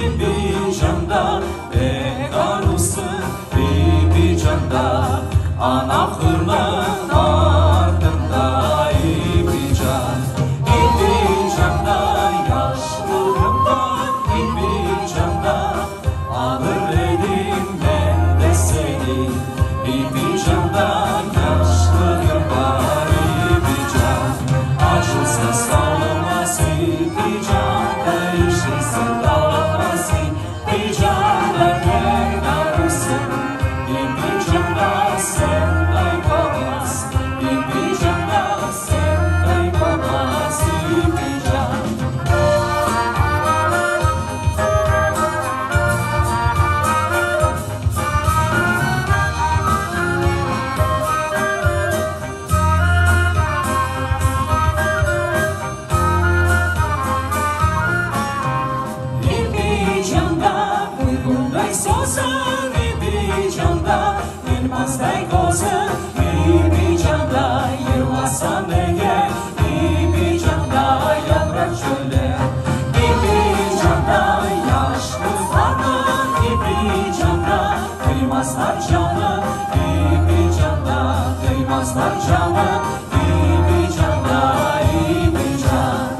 bir canda bekarısın bir canda ana hırmın ardında bir can bir canda yaşlıyım var bir canda alır elimden de seni bir canda yaşlıyım var bir can acılsın sağlaması bir can değişirsin dağılması bir can bekarısın bir canda sen kaybolmaz bir canda sen kaybolmaz bir can. Bir canda uykundaysa olsan bir canda Yılmazday olsun bir canda Yılmazsan eğer bir canda yaprak şöyle bir canda yaşlı farman bir canda Kıymazlar canı bir canda Kıymazlar canı bir canda bir can.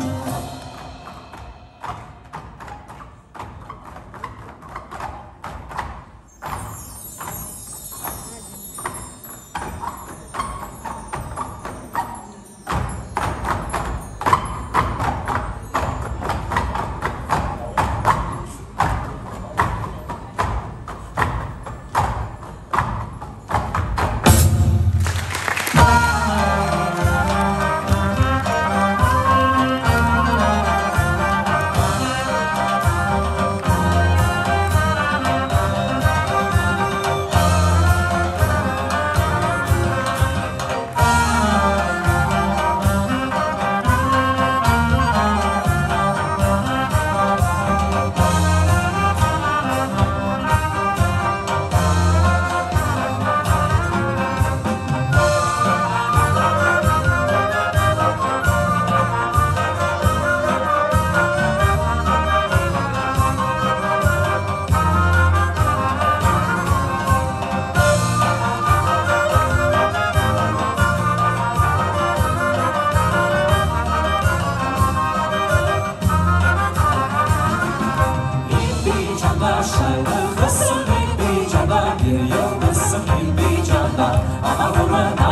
Şaşırırsın bir canda, bir yıldızsın bir canda, ama